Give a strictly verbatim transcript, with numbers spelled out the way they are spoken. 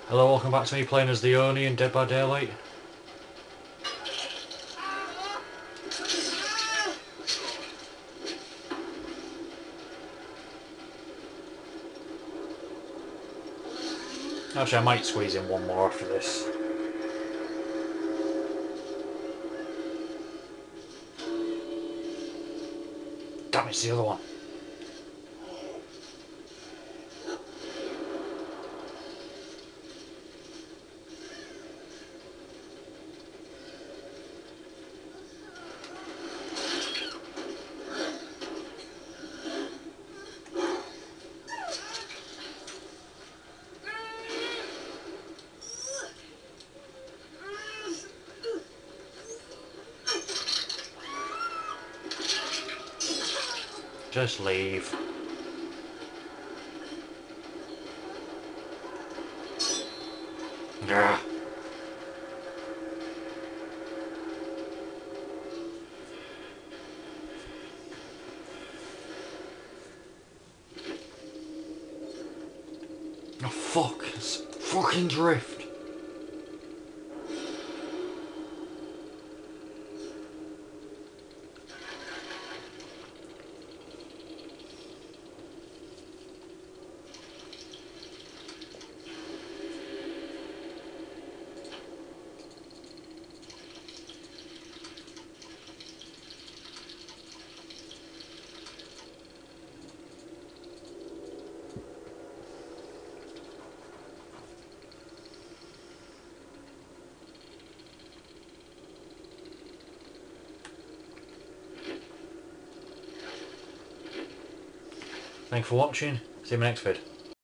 Hello, welcome back to me playing as the Oni in Dead by Daylight. Actually, I might squeeze in one more after this. Damn, it's the other one. Just leave. Ugh. Oh fuck, it's fucking drift. Thanks for watching. See you in my next vid.